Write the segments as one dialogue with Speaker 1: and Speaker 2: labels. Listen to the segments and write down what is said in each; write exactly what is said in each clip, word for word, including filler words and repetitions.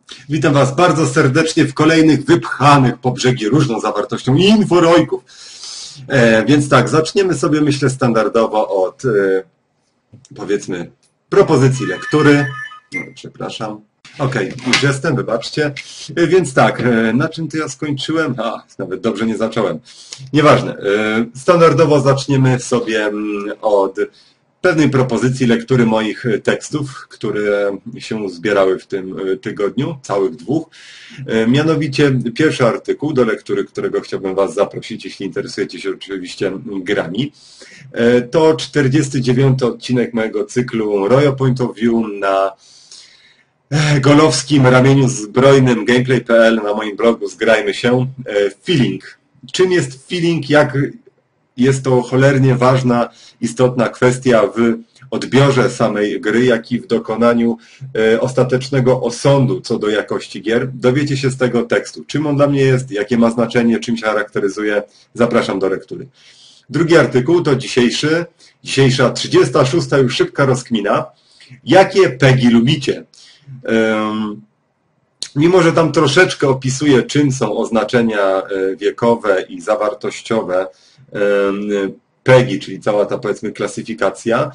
Speaker 1: Witam Was bardzo serdecznie w kolejnych wypchanych po brzegi różną zawartością inforojków. E, więc tak, zaczniemy sobie, myślę, standardowo od, e, powiedzmy, propozycji lektury. No, przepraszam. Okej, okay, już jestem, wybaczcie. E, więc tak, e, na czym to ja skończyłem? A, nawet dobrze nie zacząłem. Nieważne. E, standardowo zaczniemy sobie od pewnej propozycji lektury moich tekstów, które się zbierały w tym tygodniu, całych dwóch. Mianowicie pierwszy artykuł do lektury, którego chciałbym Was zaprosić, jeśli interesujecie się oczywiście grami. To czterdziesty dziewiąty odcinek mojego cyklu Royal Point of View na golowskim ramieniu zbrojnym gameplay kropka p l na moim blogu Zgrajmy się. Feeling. Czym jest feeling? Jak jest to cholernie ważna, istotna kwestia w odbiorze samej gry, jak i w dokonaniu ostatecznego osądu co do jakości gier. Dowiecie się z tego tekstu. Czym on dla mnie jest, jakie ma znaczenie, czym się charakteryzuje. Zapraszam do lektury. Drugi artykuł to dzisiejszy, dzisiejsza trzydziesta szósta już szybka rozkmina. Jakie pegi lubicie? Um, Mimo że tam troszeczkę opisuje, czym są oznaczenia wiekowe i zawartościowe pegi, czyli cała ta, powiedzmy, klasyfikacja,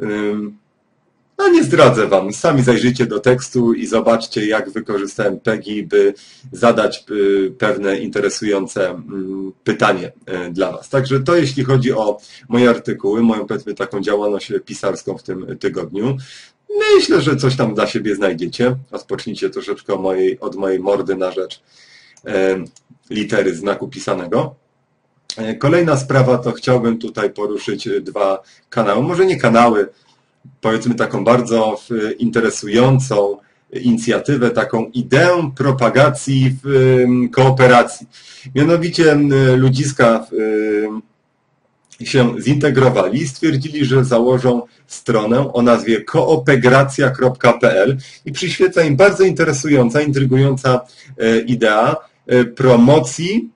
Speaker 1: no nie zdradzę Wam. Sami zajrzyjcie do tekstu i zobaczcie, jak wykorzystałem pegi, by zadać pewne interesujące pytanie dla Was. Także to jeśli chodzi o moje artykuły, moją, powiedzmy, taką działalność pisarską w tym tygodniu. Myślę, że coś tam dla siebie znajdziecie. Rozpocznijcie troszeczkę mojej, od mojej mordy na rzecz e, litery znaku pisanego. E, kolejna sprawa to chciałbym tutaj poruszyć dwa kanały. Może nie kanały, powiedzmy taką bardzo interesującą inicjatywę, taką ideę propagacji w e, kooperacji. Mianowicie e, ludziska e, się zintegrowali i stwierdzili, że założą stronę o nazwie koopegracja kropka p l i przyświeca im bardzo interesująca, intrygująca idea promocji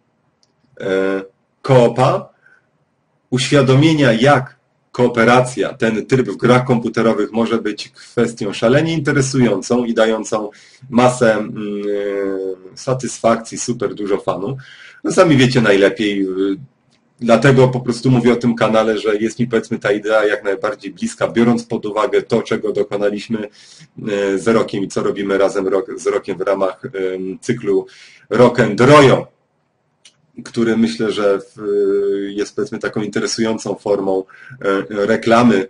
Speaker 1: koopa, uświadomienia, jak kooperacja, ten tryb w grach komputerowych może być kwestią szalenie interesującą i dającą masę satysfakcji, super dużo fanu. No sami wiecie najlepiej. Dlatego po prostu mówię o tym kanale, że jest mi, powiedzmy, ta idea jak najbardziej bliska, biorąc pod uwagę to, czego dokonaliśmy z Rokiem i co robimy razem z Rokiem w ramach cyklu Rock and Royo, który myślę, że jest, powiedzmy, taką interesującą formą reklamy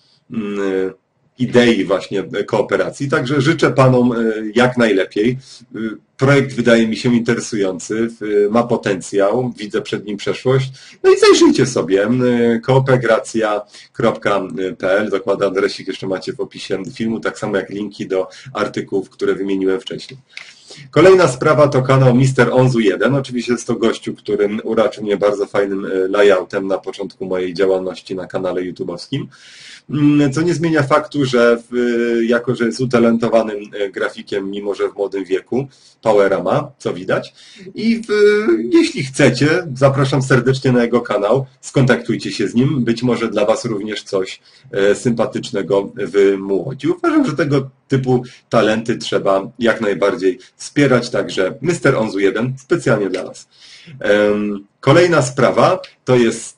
Speaker 1: idei właśnie kooperacji. Także życzę Panom jak najlepiej. Projekt wydaje mi się interesujący, ma potencjał, widzę przed nim przeszłość. No i zajrzyjcie sobie koopegracja kropka p l, dokładny adresik jeszcze macie w opisie filmu, tak samo jak linki do artykułów, które wymieniłem wcześniej. Kolejna sprawa to kanał mister Onzu jeden. Oczywiście jest to gościu, który uraczył mnie bardzo fajnym layoutem na początku mojej działalności na kanale YouTube'owskim. Co nie zmienia faktu, że w, jako że jest utalentowanym grafikiem, mimo że w młodym wieku, powera ma, co widać. I w, jeśli chcecie, zapraszam serdecznie na jego kanał, skontaktujcie się z nim, być może dla Was również coś sympatycznego wymłodzi. Uważam, że tego typu talenty trzeba jak najbardziej wspierać, także mister Onzu jeden specjalnie dla Was. Kolejna sprawa to jest...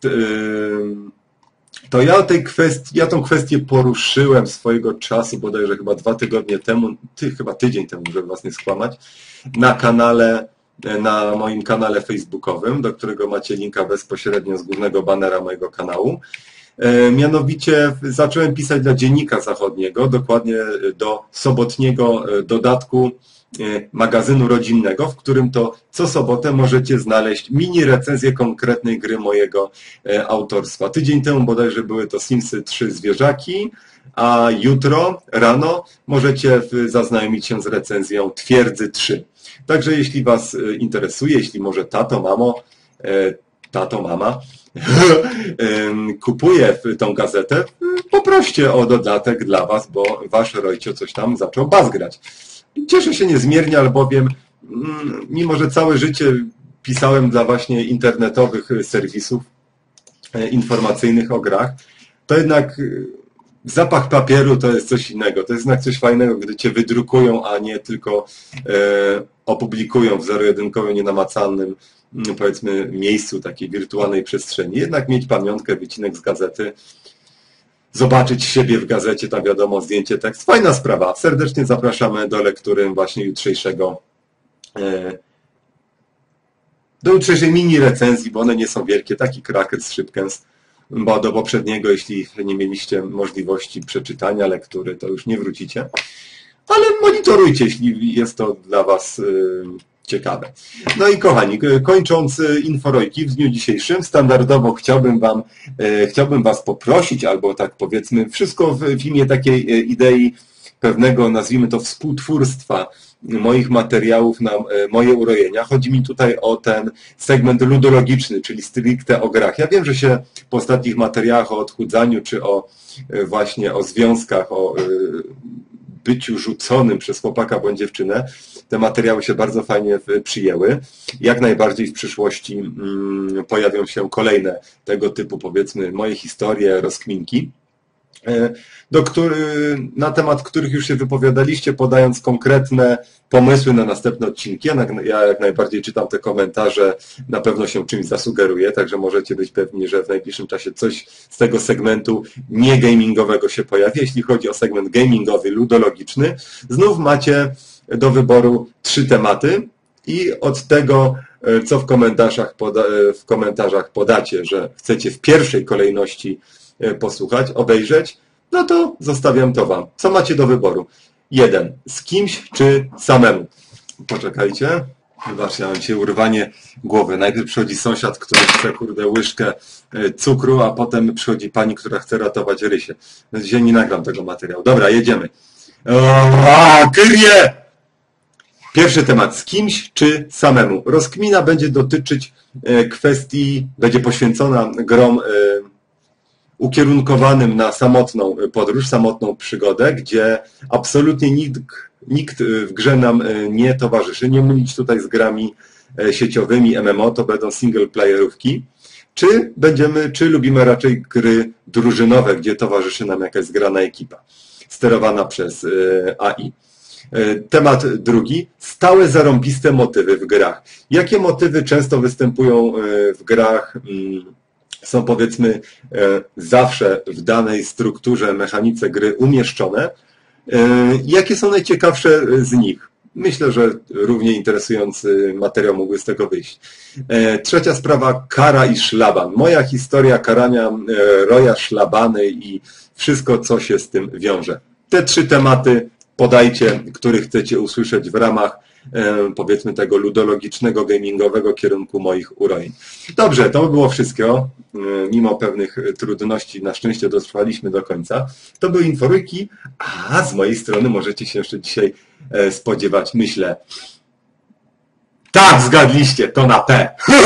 Speaker 1: To ja, tej kwestii, ja tą kwestię poruszyłem swojego czasu, bodajże chyba dwa tygodnie temu, ty, chyba tydzień temu, żeby Was nie skłamać, na kanale, na moim kanale facebookowym, do którego macie linka bezpośrednio z głównego banera mojego kanału. Mianowicie zacząłem pisać dla Dziennika Zachodniego, dokładnie do sobotniego dodatku magazynu rodzinnego, w którym to co sobotę możecie znaleźć mini recenzję konkretnej gry mojego autorstwa. Tydzień temu bodajże były to Simsy trzy Zwierzaki, a jutro rano możecie zaznajomić się z recenzją Twierdzy trzy. Także jeśli Was interesuje, jeśli może tato, mamo, tato, mama kupuje tą gazetę, poproście o dodatek dla Was, bo Wasz Rojcio coś tam zaczął bazgrać. Cieszę się niezmiernie, albowiem mimo że całe życie pisałem dla właśnie internetowych serwisów informacyjnych o grach, to jednak Zapach papieru to jest coś innego. To jest jednak coś fajnego, gdy cię wydrukują, a nie tylko e, opublikują w zero-jedynkowym, nienamacalnym, powiedzmy, miejscu takiej wirtualnej przestrzeni. Jednak mieć pamiątkę, wycinek z gazety, zobaczyć siebie w gazecie, tam wiadomo, zdjęcie, tekst. Fajna sprawa. Serdecznie zapraszamy do lektury właśnie jutrzejszego, e, do jutrzejszej mini recenzji, bo one nie są wielkie, taki Crackers Shipkens. Bo do poprzedniego, jeśli nie mieliście możliwości przeczytania lektury, to już nie wrócicie. Ale monitorujcie, jeśli jest to dla Was ciekawe. No i kochani, kończąc inforojki w dniu dzisiejszym, standardowo chciałbym Wam, chciałbym Was poprosić, albo tak powiedzmy, wszystko w imię takiej idei pewnego, nazwijmy to, współtwórstwa moich materiałów na moje urojenia. Chodzi mi tutaj o ten segment ludologiczny, czyli stricte o grach. Ja wiem, że się po ostatnich materiałach o odchudzaniu, czy o właśnie o związkach, o byciu rzuconym przez chłopaka bądź dziewczynę, te materiały się bardzo fajnie przyjęły. Jak najbardziej w przyszłości pojawią się kolejne tego typu, powiedzmy, moje historie, rozkminki, do który, na temat których już się wypowiadaliście, podając konkretne pomysły na następne odcinki. Ja, ja jak najbardziej czytam te komentarze, na pewno się czymś zasugeruję, także możecie być pewni, że w najbliższym czasie coś z tego segmentu nie gamingowego się pojawi. Jeśli chodzi o segment gamingowy, ludologiczny, znów macie do wyboru trzy tematy i od tego, co w komentarzach, poda, w komentarzach podacie, że chcecie w pierwszej kolejności posłuchać, obejrzeć, no to zostawiam to Wam. Co macie do wyboru? Jeden. Z kimś czy samemu? Poczekajcie. Wybaczcie, ja mam dzisiaj urwanie głowy. Najpierw przychodzi sąsiad, który chce, kurde, łyżkę cukru, a potem przychodzi pani, która chce ratować Rysię. Więc dzisiaj nie nagram tego materiału. Dobra, jedziemy. O, Kyrie! Pierwszy temat. Z kimś czy samemu? Rozkmina będzie dotyczyć kwestii, będzie poświęcona grom ukierunkowanym na samotną podróż, samotną przygodę, gdzie absolutnie nikt, nikt w grze nam nie towarzyszy. Nie mylić tutaj z grami sieciowymi M M O, to będą single playerówki. Czy będziemy, czy lubimy raczej gry drużynowe, gdzie towarzyszy nam jakaś zgrana ekipa, sterowana przez A I. Temat drugi. Stałe zarąbiste motywy w grach. Jakie motywy często występują w grach, są, powiedzmy, zawsze w danej strukturze, mechanice gry umieszczone? Jakie są najciekawsze z nich? Myślę, że równie interesujący materiał mógłby z tego wyjść. Trzecia sprawa, kara i szlaban. Moja historia karania roja, szlabany i wszystko, co się z tym wiąże. Te trzy tematy podajcie, które chcecie usłyszeć w ramach, powiedzmy, tego ludologicznego, gamingowego kierunku moich urojeń. Dobrze, to by było wszystko. Mimo pewnych trudności na szczęście dotrwaliśmy do końca. To były inforyki, a z mojej strony możecie się jeszcze dzisiaj spodziewać, myślę. Tak, zgadliście, to na P.